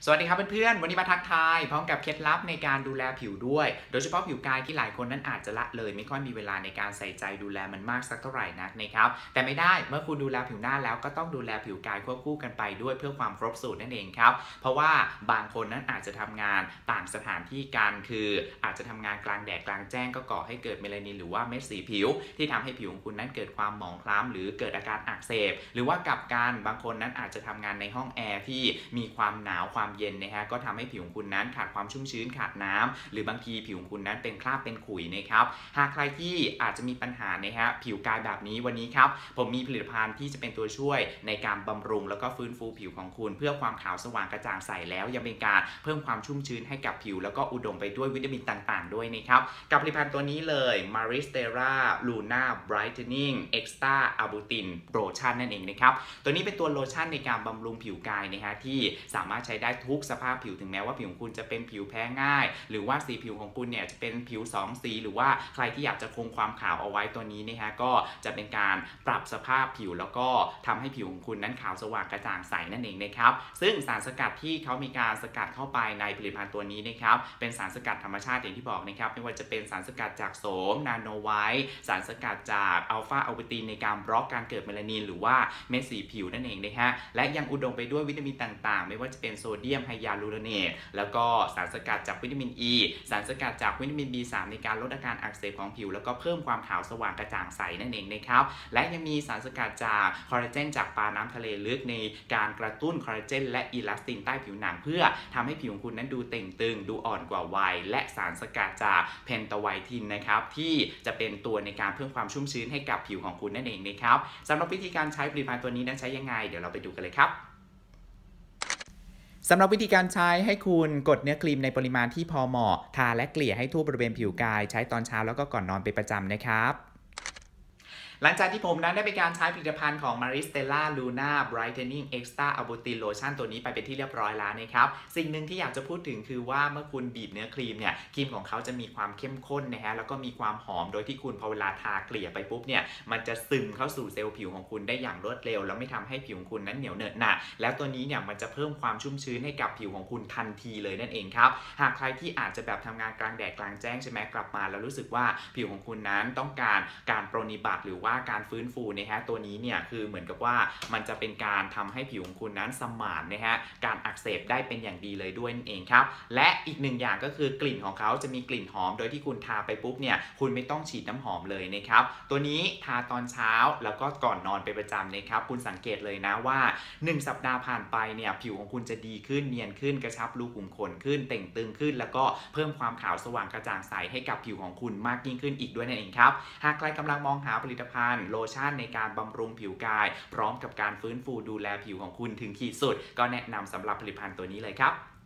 สวัสดีครับเพื่อนๆวันนี้มาทักทายพร้อมกับเคล็ดลับในการดูแลผิวด้วยโดยเฉพาะผิวกายที่หลายคนนั้นอาจจะละเลยไม่ค่อยมีเวลาในการใส่ใจดูแลมันมากสักเท่าไหร่นักนะครับแต่ไม่ได้เมื่อคุณดูแลผิวหน้าแล้วก็ต้องดูแลผิวกายควบคู่กันไปด้วยเพื่อความครบสูตรนั่นเองครับเพราะว่าบางคนนั้นอาจจะทำงานต่างสถานที่กันคืออาจจะทำงานกลางแดดกลางแจ้งก็ก่อให้เกิดเมลานินหรือว่าเม็ดสีผิวที่ทำให้ผิวของคุณนั้นเกิดความหมองคล้ำหรือเกิดอาการอักเสบหรือว่ากับการบางคนนั้นอาจจะทำงานในห้องแอร์ที่มีความหนาวความเย็นนะฮะก็ทำให้ผิวของคุณนั้นขาดความชุ่มชื้นขาดน้ำหรือบางทีผิวของคุณนั้นเป็นคราบเป็นขุยนะครับหากใครที่อาจจะมีปัญหานะฮะผิวกายแบบนี้วันนี้ครับผมมีผลิตภัณฑ์ที่จะเป็นตัวช่วยในการบำรุงแล้วก็ฟื้นฟูผิวของคุณเพื่อความขาวสว่างกระจ่างใสแล้วยังเป็นการเพิ่มความชุ่มชื้นให้กับผิวแล้วก็อุดมไปด้วยวิตามินต่างๆด้วยนะครับกับผลิตภัณฑ์ตัวนี้เลย Maristera Luna Brightening Extra Arbutin Lotion นั่นเองนะครับตัวนี้เป็นตัวโลชั่นในการบำรุงผิวกายนะฮะที่สามารถใช้ได้ทุกสภาพผิวถึงแม้ว่าผิวของคุณจะเป็นผิวแพ้ง่ายหรือว่าสีผิวของคุณเนี่ยจะเป็นผิว2สีหรือว่าใครที่อยากจะคงความขาวเอาไว้ตัวนี้นะฮะก็จะเป็นการปรับสภาพผิวแล้วก็ทำให้ผิวของคุณนั้นขาวสว่างกระจ่างใสนั่นเองนะครับซึ่งสารสกัดที่เขามีการสกัดเข้าไปในผลิตภัณฑ์ตัวนี้นะครับเป็นสารสกัดธรรมชาติอย่างที่บอกนะครับไม่ว่าจะเป็นสารสกัดจากโสมนาโนไวท์สารสกัดจากอัลฟาอัลบูตินในการบล็อกการเกิดเมลานินหรือว่าเม็ดสีผิวนั่นเองนะฮะและยังอุดมไปด้วยวิตามินต่างๆไม่ว่าจะเป็นโซเดียมไฮยาลูโรเนตแล้วก็สารสกัดจากวิตามินอ e, สารสกัดจากวิตามิน B3 ในการลดอาการอักเสบของผิวแล้วก็เพิ่มความขาวสว่างกระจ่างใสนั่นเองนะครับและยังมีสารสกัดจากคอลลาเจนจากปลาน้ำทะเลลึกในการกระตุ้นคอลลาเจนและอิลาสตินใต้ผิวหนังเพื่อทำให้ผิวของคุณนั้นดูเต่งตึงดูอ่อนกว่าวัยและสารสกัดจากเพนตาไวทินนะครับที่จะเป็นตัวในการเพิ่มความชุ่มชื้นให้กับผิวของคุณนั่นเองนะครับสำหรับวิธีการใช้ผลิตภัณฑ์ตัวนี้นั้นใช้ยังไงเดี๋ยวเราไปดูกันเลยครับสำหรับวิธีการใช้ให้คุณกดเนื้อครีมในปริมาณที่พอเหมาะทาและเกลี่ยให้ทั่วบริเวณผิวกายใช้ตอนเช้าแล้วก็ก่อนนอนเป็นประจำนะครับหลังจากที่ผมนั้นได้ไปการใช้ผลิตภัณฑ์ของ Maristella Luna Brightening Extra Arbutin Lotion ตัวนี้ไปเป็นที่เรียบร้อยแล้วนะครับสิ่งหนึ่งที่อยากจะพูดถึงคือว่าเมื่อคุณบีบเนื้อครีมเนี่ยครีมของเขาจะมีความเข้มข้นนะฮะแล้วก็มีความหอมโดยที่คุณพอเวลาทาเกลี่ยไปปุ๊บเนี่ยมันจะซึมเข้าสู่เซลล์ผิวของคุณได้อย่างรวดเร็วแล้วไม่ทำให้ผิวของคุณนั้นเหนียวเหนอะหนะแล้วตัวนี้เนี่ยมันจะเพิ่มความชุ่มชื้นให้กับผิวของคุณทันทีเลยนั่นเองครับหากใครที่อาจจะแบบทำงานกลางแดดกลางแจ้งใช่ไหมกลับมาแล้วรู้สึกว่าผิวของคุณนั้นต้องการปรนนิบัติหรือว่าการฟื้นฟูนะฮะตัวนี้เนี่ยคือเหมือนกับว่ามันจะเป็นการทำให้ผิวของคุณนั้นสมานนะฮะการอักเสบได้เป็นอย่างดีเลยด้วยนั่นเองครับและอีกหนึ่งอย่างก็คือกลิ่นของเขาจะมีกลิ่นหอมโดยที่คุณทาไปปุ๊บเนี่ยคุณไม่ต้องฉีดน้ำหอมเลยนะครับตัวนี้ทาตอนเช้าแล้วก็ก่อนนอนเป็นประจำนะครับคุณสังเกตเลยนะว่า1สัปดาห์ผ่านไปเนี่ยผิวของคุณจะดีขึ้นเนียนขึ้นกระชับรูขุมขนขึ้นเต่งตึงขึ้นแล้วก็เพิ่มความขาวสว่างกระจ่างใสให้กับผิวของคุณมากยิ่งขึ้นอีกด้วยนั่นเองครับหากใครกำลังมองหาผลิตภัณฑ์โลชั่นในการบำรุงผิวกายพร้อมกับการฟื้นฟูดูแลผิวของคุณถึงขีดสุดก็แนะนำสำหรับผลิตภัณฑ์ตัวนี้เลยครับ